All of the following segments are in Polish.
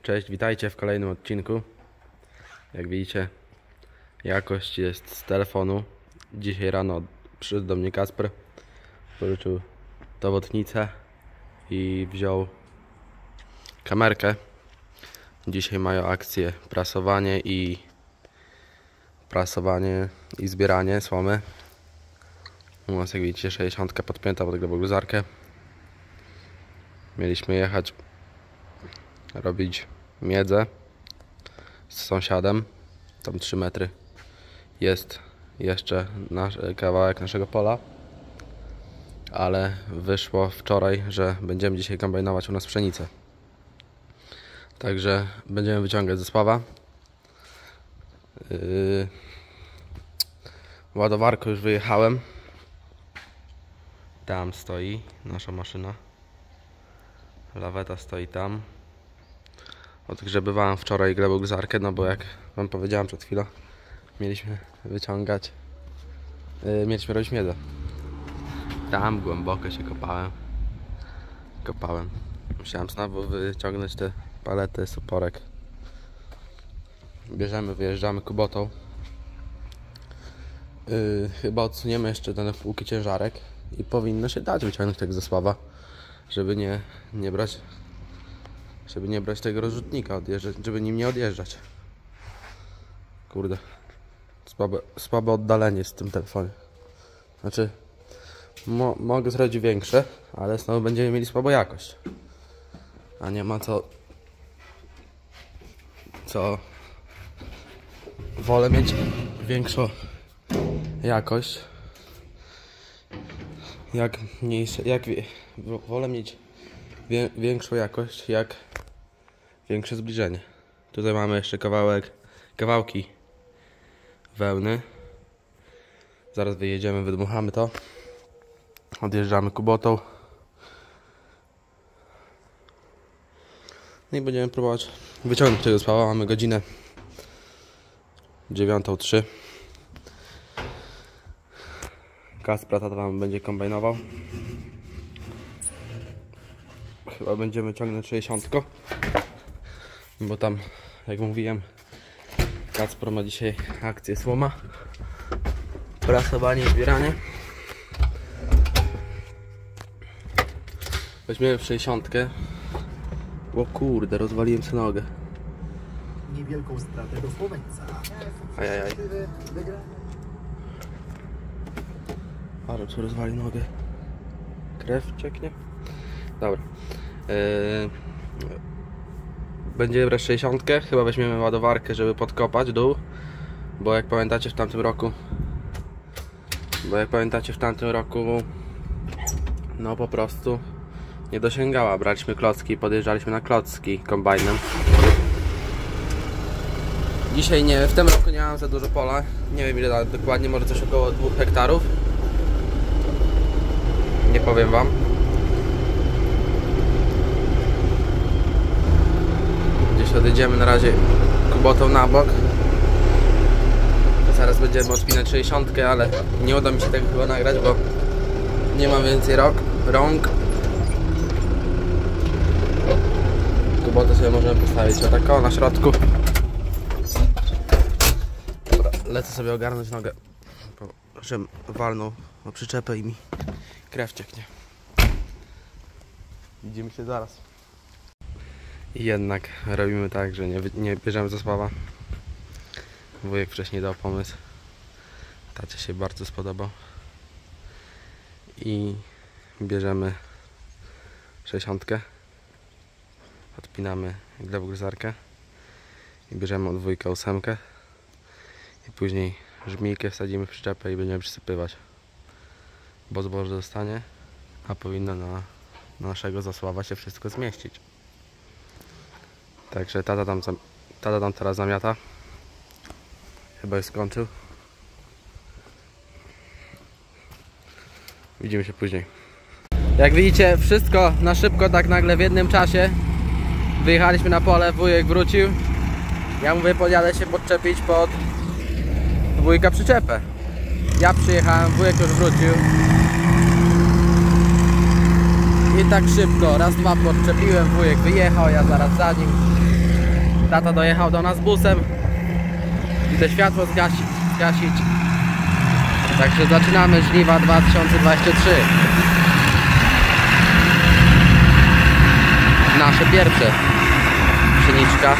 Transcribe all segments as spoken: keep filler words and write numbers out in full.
Cześć, witajcie w kolejnym odcinku. Jak widzicie, jakość jest z telefonu. Dzisiaj rano przyszedł do mnie Kasper, pożyczył dowodnicę i wziął kamerkę. Dzisiaj mają akcję prasowanie i prasowanie i zbieranie słomy. U nas, jak widzicie, sześćdziesiątka podpięta pod gleboguzarkę. Mieliśmy jechać robić miedzę z sąsiadem. Tam trzy metry jest jeszcze nasz, kawałek naszego pola, ale wyszło wczoraj, że będziemy dzisiaj kombinować u nas pszenicę. Także będziemy wyciągać ze Sława. Yy, ładowarką już wyjechałem. Tam stoi nasza maszyna. Laweta stoi tam. Odgrzebywałem wczoraj gleboguzarkę, no bo jak wam powiedziałem przed chwilą, mieliśmy wyciągać, yy, mieliśmy robić miedzę. Tam głęboko się kopałem. Kopałem. Musiałem znowu wyciągnąć te palety, suporek. Bierzemy, wyjeżdżamy kubotą. Yy, chyba odsuniemy jeszcze ten półki ciężarek i powinno się dać wyciągnąć tego ze Sława, żeby nie, nie brać żeby nie brać tego rozrzutnika, odjeżdżać, żeby nim nie odjeżdżać. Kurde, słabe, słabe oddalenie z tym telefonie. Znaczy, mo, mogę zrobić większe, ale znowu będziemy mieli słabą jakość. A nie ma co co wolę mieć większą jakość, jak mniejsze, jak wolę mieć wie, większą jakość, jak większe zbliżenie. Tutaj mamy jeszcze kawałek, kawałki wełny. Zaraz wyjedziemy, wydmuchamy to. Odjeżdżamy kubotą. No i będziemy próbować wyciągnąć tego Sława. Mamy godzinę dziewiątą trzy. Kaspra tata tam będzie kombinował. Chyba będziemy ciągnąć sześćdziesiątką, bo tam, jak mówiłem, Kacper ma dzisiaj akcję słoma, prasowanie i zbieranie. Weźmiemy sześćdziesiątkę. O kurde, rozwaliłem sobie nogę. Niewielką stratę do Słoweńca. Ajajaj. Ale co rozwali nogę. Krew cieknie. Dobra. Yy, będziemy brać sześćdziesiątkę. Chyba weźmiemy ładowarkę, żeby podkopać dół. Bo jak pamiętacie w tamtym roku Bo jak pamiętacie w tamtym roku no po prostu nie dosięgała. Braliśmy klocki i podjeżdżaliśmy na klocki kombajnem. Dzisiaj nie, w tym roku nie mam za dużo pola. Nie wiem ile dokładnie, może coś około dwóch hektarów. Nie powiem wam. Gdzieś odjedziemy na razie kubotą na bok. Zaraz będziemy odpinać sześćdziesiątkę, ale nie uda mi się tego chyba nagrać, bo nie mam więcej rąk. rąk. Kubotę sobie możemy postawić o taką na środku. Dobra, lecę sobie ogarnąć nogę, żebym walnął na przyczepę i mi krew cieknie. Widzimy się zaraz. I jednak robimy tak, że nie, nie bierzemy ze Sława. Wujek wcześniej dał pomysł. Tacie się bardzo spodobał. I bierzemy sześćdziesiątkę. Odpinamy gleboguzarkę. I bierzemy od wujka ósemkę. I później żmijkę wsadzimy w przyczepę i będziemy przysypywać. Bo zboże zostanie, a powinno na naszego zasława się wszystko zmieścić. Także tata tam, tata tam teraz zamiata. Chyba już skończył. Widzimy się później. Jak widzicie, wszystko na szybko, tak nagle w jednym czasie. Wyjechaliśmy na pole, wujek wrócił. Ja mówię, podjadę się podczepić pod wujka przyczepę. Ja przyjechałem, wujek już wrócił. I tak szybko, raz, dwa podczepiłem, wujek wyjechał, ja zaraz za nim. Tata dojechał do nas busem i to światło zgasi, zgasić. Także zaczynamy żniwa dwa tysiące dwadzieścia trzy. Nasze pierwsze. Pszeniczka.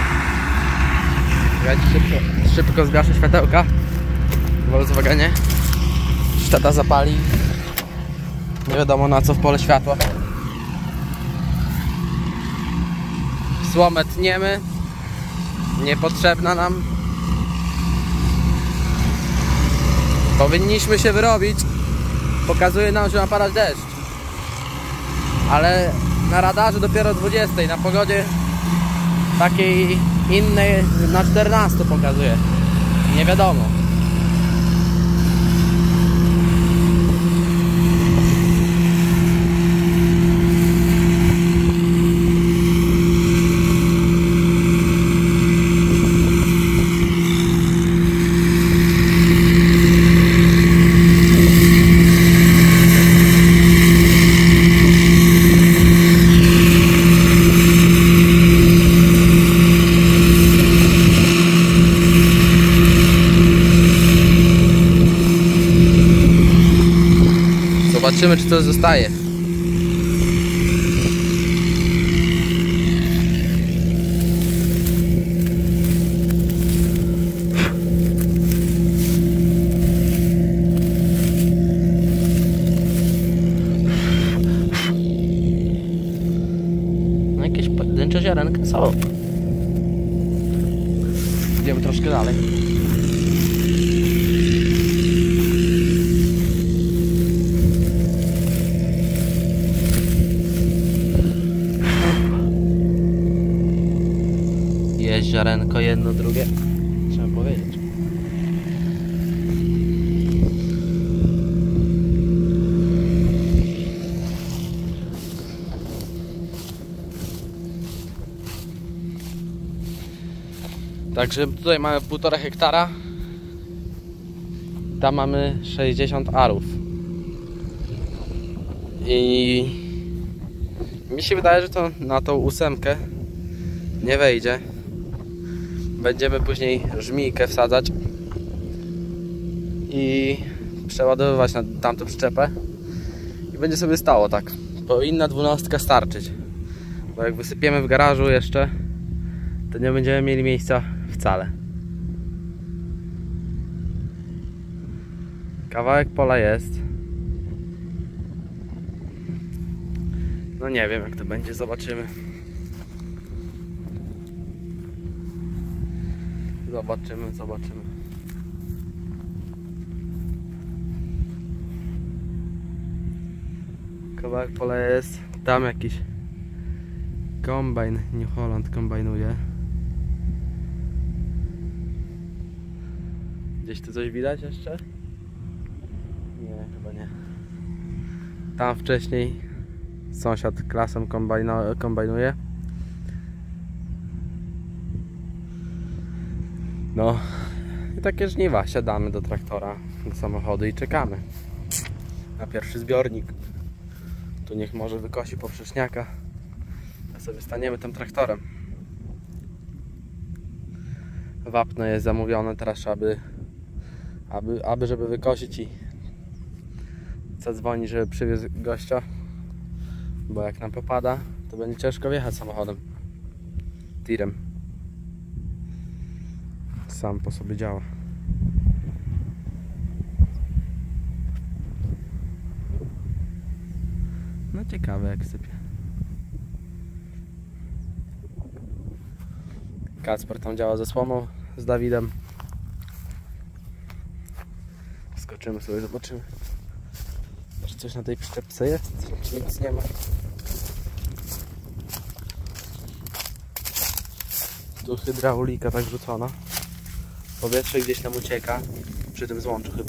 Szybko, szybko zgaszę światełka w Volkswagenie. Tata zapali. Nie wiadomo na co w pole światła. Słomę tniemy. Niepotrzebna nam. Powinniśmy się wyrobić. Pokazuje nam, że ma padać deszcz. Ale na radarze dopiero o dwudziestej. Na pogodzie takiej innej na czternaście pokazuje. Nie wiadomo. Zobaczymy, czy to zostaje. No jakieś pojedyncze ziarenka są. Idziemy troszkę dalej. Jest ziarenko jedno, drugie. Trzeba powiedzieć. Także tutaj mamy półtora hektara. Tam mamy sześćdziesiąt arów. I mi się wydaje, że to na tą ósemkę nie wejdzie. Będziemy później żmijkę wsadzać i przeładowywać na tamtą przyczepę i będzie sobie stało tak. Powinna dwunastka starczyć, bo jak wysypiemy w garażu jeszcze, to nie będziemy mieli miejsca wcale. Kawałek pola jest. No nie wiem jak to będzie, zobaczymy. Zobaczymy, zobaczymy. Kawałek pola jest. Tam jakiś kombajn New Holland kombajnuje. Gdzieś tu coś widać jeszcze? Nie, chyba nie. Tam wcześniej sąsiad klasą kombajno, kombajnuje. No i takie żniwa. Siadamy do traktora, do samochodu i czekamy na pierwszy zbiornik. Tu niech może wykosi poprzeczniaka, a sobie staniemy tym traktorem. Wapno jest zamówione, teraz aby, aby, aby żeby wykosić i zadzwoni, żeby przywiózł gościa, bo jak nam popada, to będzie ciężko wjechać samochodem, tirem. Sam po sobie działa. No ciekawe jak sypie. Kacper tam działa ze słomą, z Dawidem. Skoczymy sobie, zobaczymy, czy coś na tej przyczepce jest, czy nic nie ma. Tu hydraulika tak rzucona. Powietrze gdzieś tam ucieka. Przy tym złączu chyba.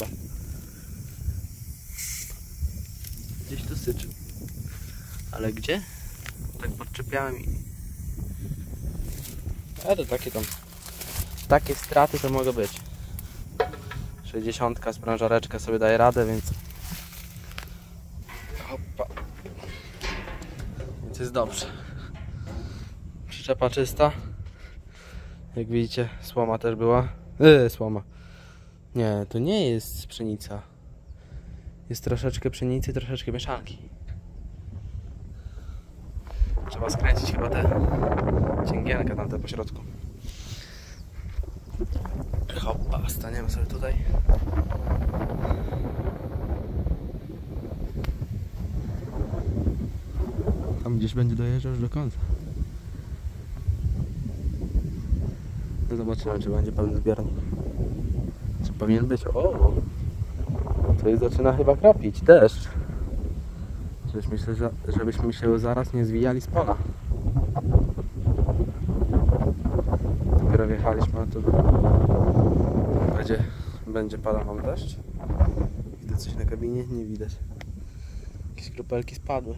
Gdzieś tu syczy. Ale gdzie? Tak podczepiałem i... Ale to takie tam... Takie straty to mogą być. sześćdziesiątka sprężareczka sobie daje radę, więc... Hoppa. Więc jest dobrze. Przyczepa czysta. Jak widzicie, słoma też była. Yy, słoma. Nie, to nie jest pszenica. Jest troszeczkę pszenicy, troszeczkę mieszanki. Trzeba skręcić chyba te cięgielka tam te po środku. Hoppa, staniemy sobie tutaj. Tam gdzieś będzie dojeżdżał już do końca. No zobaczymy, czy będzie pełny zbiornik. Czy powinien być? O! Coś zaczyna chyba krapić. Deszcz. Żebyśmy myślę, że, żebyśmy się zaraz nie zwijali z pola. Dopiero wjechaliśmy, a tu będzie, będzie padał nam deszcz. Widzę coś na kabinie? Nie widać. Jakieś kropelki spadły.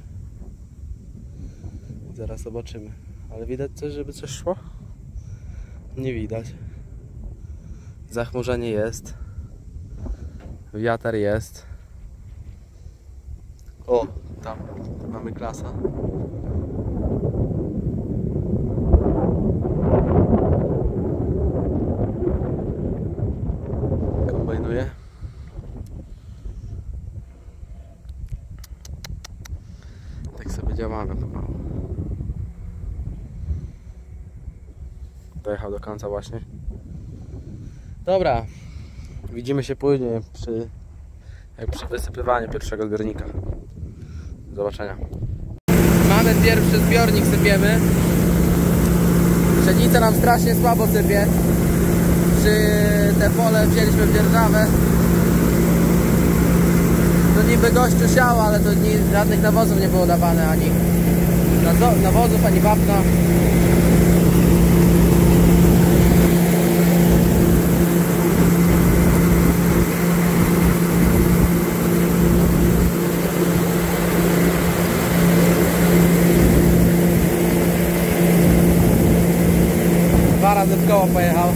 Zaraz zobaczymy. Ale widać coś, żeby coś szło? Nie widać. Zachmurzenie jest. Wiatr jest. O, tam mamy klasa. Kombajnuje. Tak sobie działamy pomału. Dojechał do końca właśnie. Dobra, widzimy się później przy, jak przy wysypywaniu pierwszego zbiornika. Do zobaczenia. Mamy pierwszy zbiornik, sypiemy. Pszenica nam strasznie słabo sypie. Przy te pole wzięliśmy w dzierżawę. To niby gościu siał, ale to nie, żadnych nawozów nie było dawane, ani nawozów, ani wapna. Dwa razy w koło pojechał.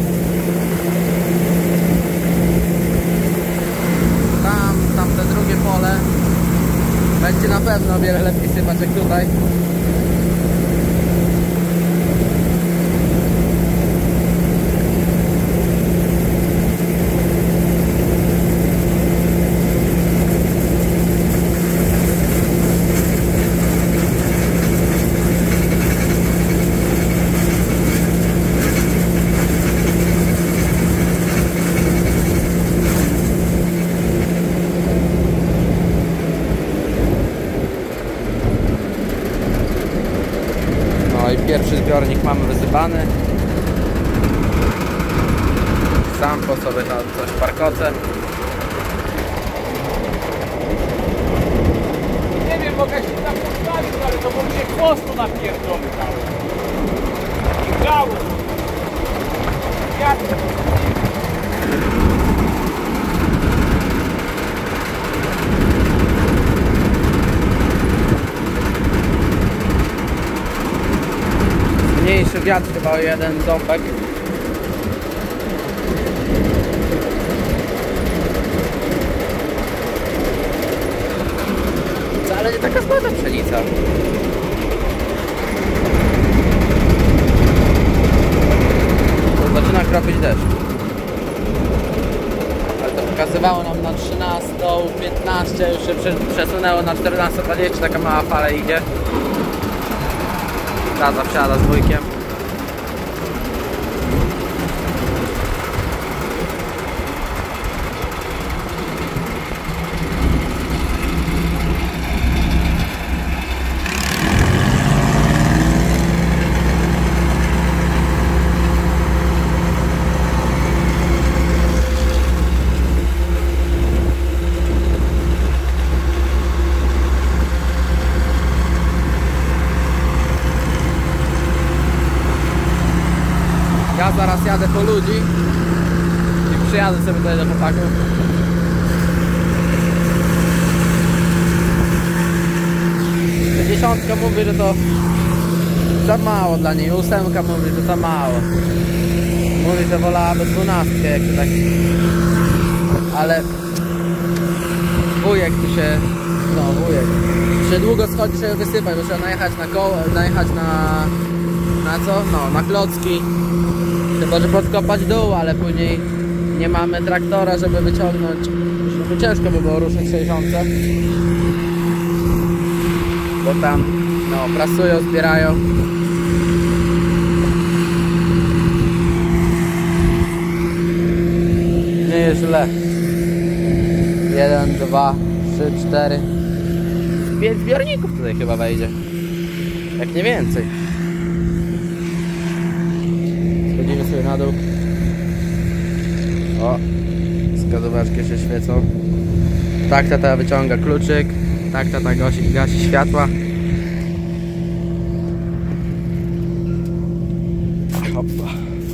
Tam, tam te drugie pole będzie na pewno o wiele lepiej sypać jak tutaj. Pierwszy zbiornik mamy wysypany. Sam po sobie tam coś parkoce. Nie wiem, mogę się tam postawić, ale to bo mnie chwostu napierdolę cały. I grało. Jak? Mniejszy wiatr chyba o jeden ząbek. Wcale nie taka słaba pszenica. To zaczyna kropić deszcz. Ale to pokazywało nam na trzynastą piętnaście, już się przesunęło na czternastą dwadzieścia, taka mała fala idzie. Tata wsiada z wujkiem. Ja zaraz jadę po ludzi i przyjadę sobie tutaj do chłopaków. Dziesiątka mówi, że to za mało dla niej, ósemka mówi, że za mało. Mówi, że wolałaby dwunastkę, jak to tak. Ale wujek tu się, no wujek, że długo schodzi, żeby wysypać, bo trzeba najechać na koło, najechać na, na co? No, na klocki. Chyba że podkopać dół, ale później nie mamy traktora, żeby wyciągnąć. Żeby ciężko by było ruszyć sześćdziesiąt. Bo tam no, prasują, zbierają. Nie jest źle. Jeden, dwa, trzy, cztery. Pięć zbiorników tutaj chyba wejdzie. Jak nie więcej. Schodzimy sobie na dół. O, wskazóweczki się świecą. Tak tata wyciąga kluczyk. Tak tata gasi, gasi światła. Hoppa.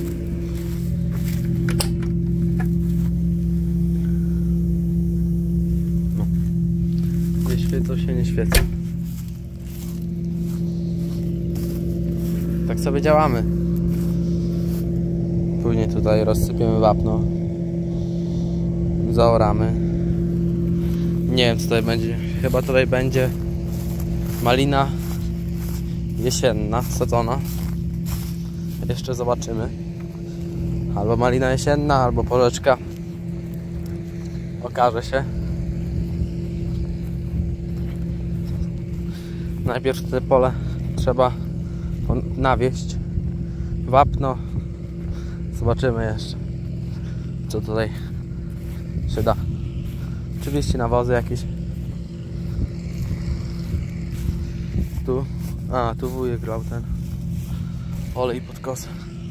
No. Nie świecą się, nie świecą. Tak sobie działamy. Później tutaj rozsypiemy wapno. Zaoramy. Nie wiem co tutaj będzie. Chyba tutaj będzie malina jesienna, sadzona. Jeszcze zobaczymy. Albo malina jesienna, albo porzeczka. Okaże się. Najpierw te pole trzeba nawieść. Wapno. Zobaczymy jeszcze, co tutaj się da. Oczywiście nawozy jakieś. Tu, a tu wujek grał ten olej pod kosę.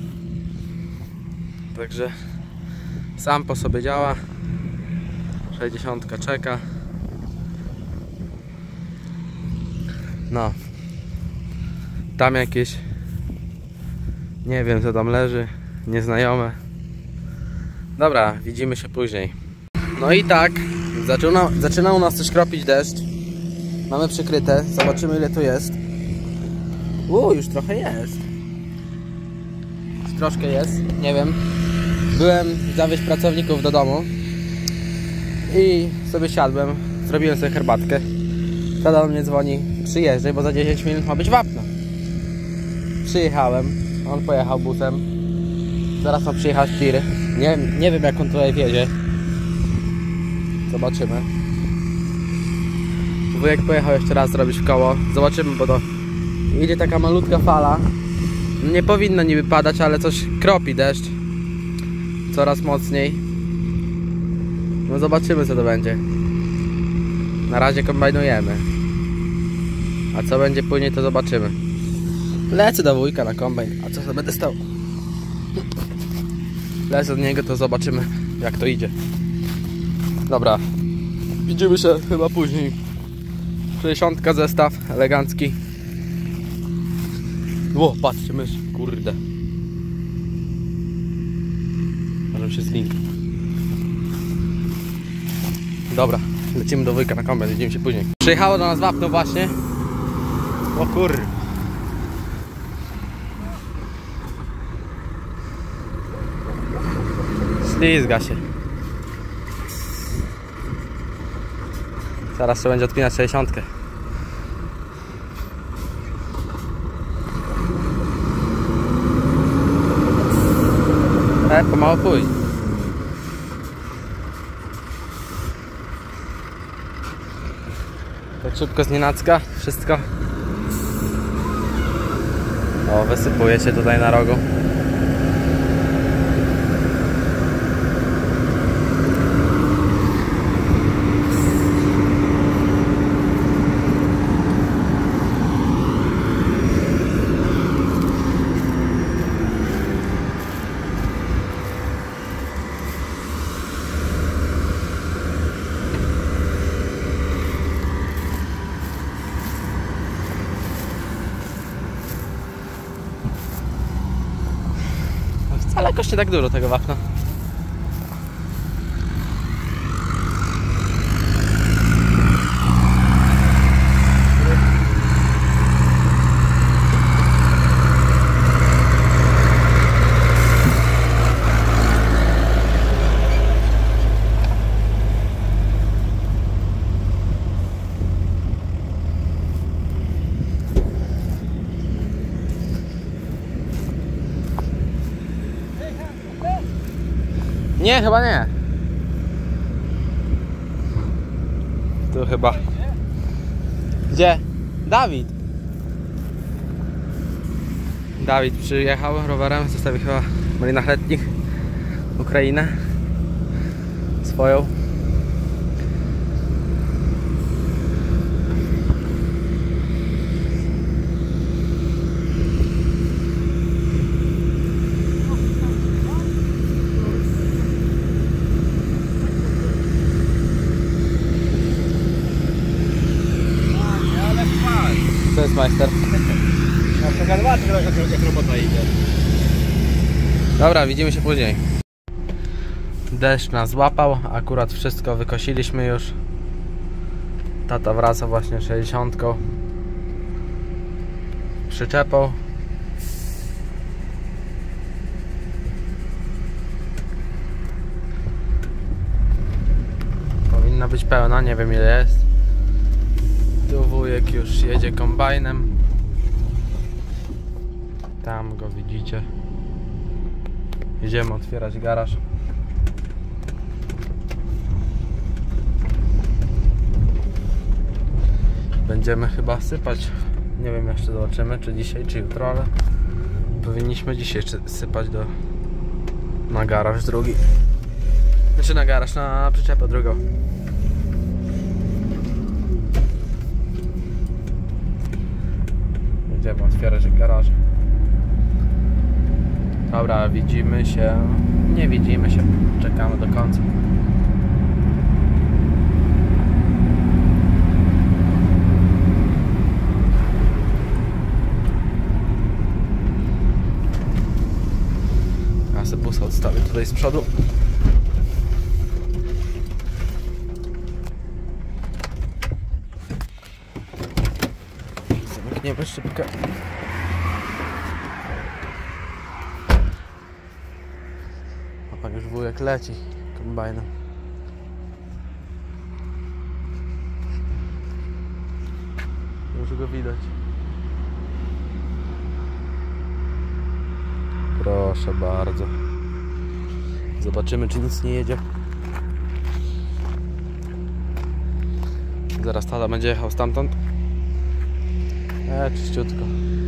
Także sam po sobie działa. sześćdziesiątka czeka. No. Tam jakieś, nie wiem co tam leży, nieznajome. Dobra, widzimy się później. No i tak, zaczyna, zaczyna u nas też kropić deszcz. Mamy przykryte, zobaczymy ile tu jest. Uuu, już trochę jest. Już troszkę jest, nie wiem. Byłem zawieźć pracowników do domu i sobie siadłem, zrobiłem sobie herbatkę. Tata do mnie dzwoni, przyjeżdżaj, bo za dziesięć minut ma być wapno. Przyjechałem, on pojechał busem. Zaraz ma przyjechać tiry. Nie, nie wiem jak on tutaj wjedzie. Zobaczymy. Wujek pojechał jeszcze raz zrobić w koło. Zobaczymy, bo to idzie taka malutka fala. Nie powinno niby padać, ale coś kropi deszcz. Coraz mocniej. No zobaczymy co to będzie. Na razie kombajnujemy. A co będzie później to zobaczymy. Lecę do wujka na kombajn. A co sobie będę stał? Lecę od niego to zobaczymy jak to idzie. Dobra. Widzimy się chyba później. sześćdziesiątka zestaw elegancki. Ło, patrzcie mysz, kurde. Może się zginie. Dobra, lecimy do wujka na kombajn, widzimy się później. Przyjechało do nas wapno właśnie. O kur... Ślizga się. Zaraz się będzie odpinać sześćdziesiątkę. E, pomału pójdź. Tak szybko znienacka wszystko. O, wysypuje się tutaj na rogu. Ale jakoś nie tak dużo tego wapna. Nie, chyba nie. Tu chyba. Gdzie? Dawid. Dawid przyjechał rowerem, zostawił chyba w Malinach Letnich Ukrainę swoją. Co jest majster? Na przykład zobaczyć jak robota idzie. Dobra, widzimy się później. Deszcz nas złapał, akurat wszystko wykosiliśmy już. Tata wraca właśnie sześćdziesiątką przyczepą. Powinna być pełna, nie wiem ile jest. Tu wujek już jedzie kombajnem. Tam go widzicie. Idziemy otwierać garaż. Będziemy chyba sypać. Nie wiem, jeszcze zobaczymy, czy dzisiaj, czy jutro, ale powinniśmy dzisiaj sypać do na garaż drugi. Znaczy na garaż, na przyczepę drugą. Będziemy otwierać garaż. Dobra, widzimy się. Nie widzimy się. Czekamy do końca. Ja sobie busa odstawię tutaj z przodu. Zamkniemy szybkę. A pan już wujek leci kombajnem. Już go widać. Proszę bardzo. Zobaczymy, czy nic nie jedzie. Zaraz tata będzie jechał stamtąd. E, czyściutko.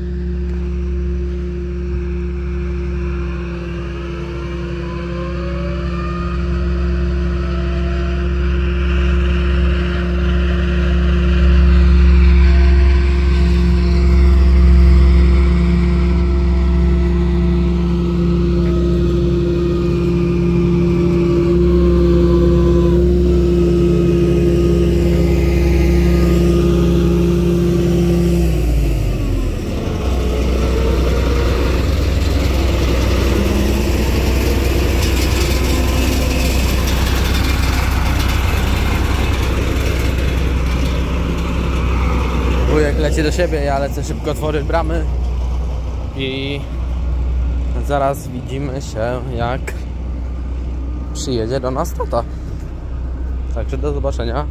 Wujek leci do siebie, ja lecę szybko otworzyć bramy i zaraz widzimy się, jak przyjedzie do nas tata. Także do zobaczenia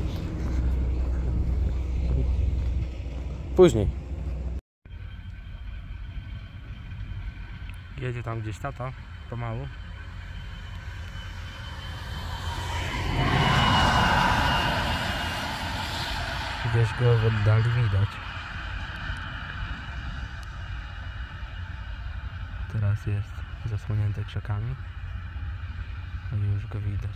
później. Jedzie tam gdzieś tata, pomału. Gdzieś go w oddali widać. Teraz jest zasłonięty krzakami, ale już go widać.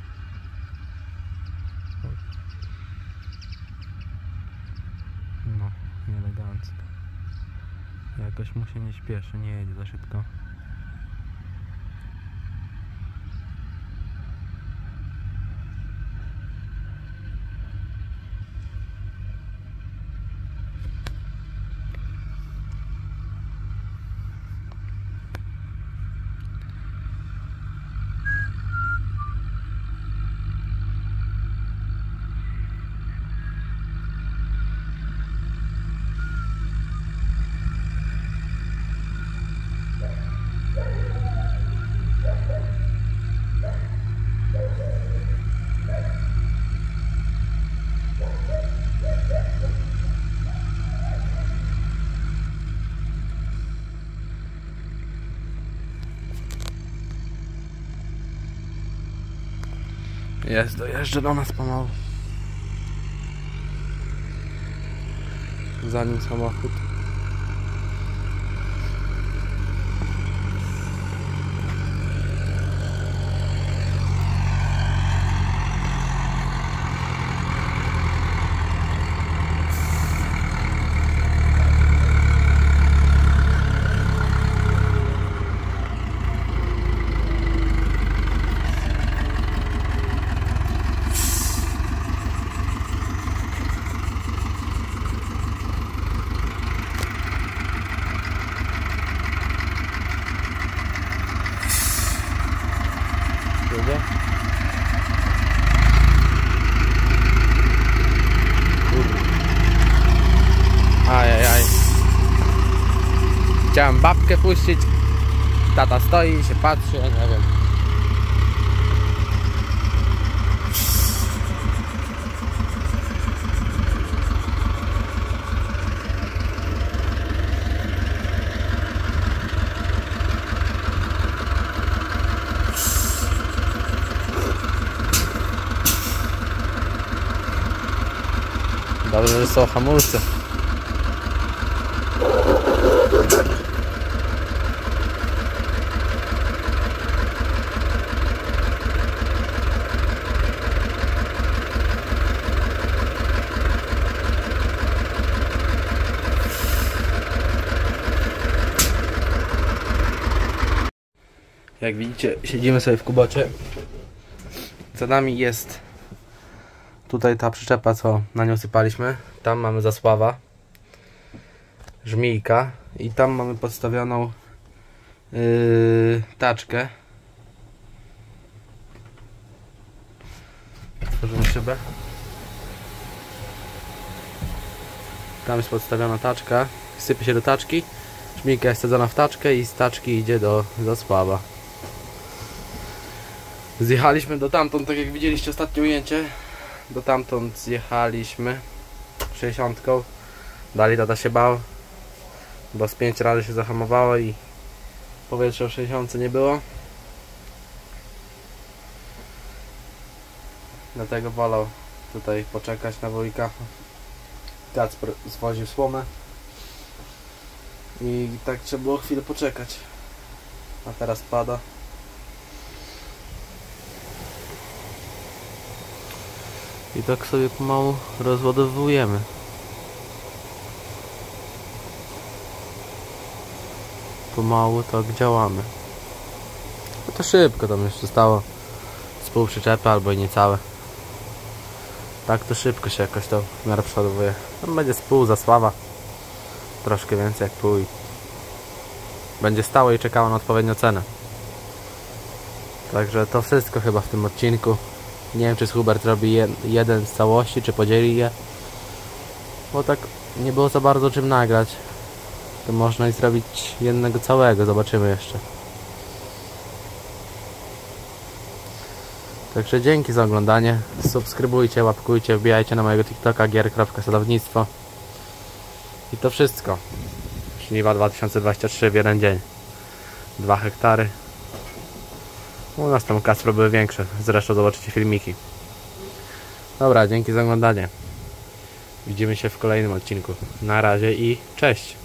No, nieelegancko. Jakoś mu się nie śpieszy, nie jedzie za szybko. Jest, dojeżdża do nas pomału. Za nim samochód. Jedzie? Ajajaj. Chciałem babkę puścić. Tata stoi i się patrzy, ja nie wiem. Dobrze, że są hamulce. Jak widzicie, siedzimy sobie w kubocie. Za nami jest tutaj ta przyczepa, co na nią sypaliśmy. Tam mamy Zasława, Żmijka i tam mamy podstawioną yy, taczkę. Otworzymy szybę. Tam jest podstawiona taczka, sypie się do taczki. Żmijka jest sadzona w taczkę i z taczki idzie do Zasława. Zjechaliśmy do tamtąd, tak jak widzieliście ostatnie ujęcie. Do tamtąd zjechaliśmy sześćdziesiątką. Dalej tata się bał, bo z pięć razy się zahamowało i powietrza w sześćdziesiątce nie było. Dlatego wolał tutaj poczekać na wujka. Kacper zwoził słomę i tak trzeba było chwilę poczekać. A teraz pada. I tak sobie pomału rozładowujemy. Pomału tak działamy. No to szybko, tam jeszcze zostało z pół przyczepy albo i niecałe. Tak to szybko się jakoś to w miarę przeładowuje. Tam będzie z pół Zasława. Troszkę więcej jak pół i będzie stało i czekało na odpowiednią cenę. Także to wszystko chyba w tym odcinku. Nie wiem, czy Hubert robi je, jeden z całości, czy podzieli je. Bo tak nie było za bardzo czym nagrać. To można i zrobić jednego całego, zobaczymy jeszcze. Także dzięki za oglądanie. Subskrybujcie, łapkujcie, wbijajcie na mojego TikToka gier kropka sadownictwo. I to wszystko. Żniwa dwa tysiące dwadzieścia trzy w jeden dzień. dwa hektary. U nas tam kastro były większe. Zresztą zobaczycie filmiki. Dobra, dzięki za oglądanie. Widzimy się w kolejnym odcinku. Na razie i cześć!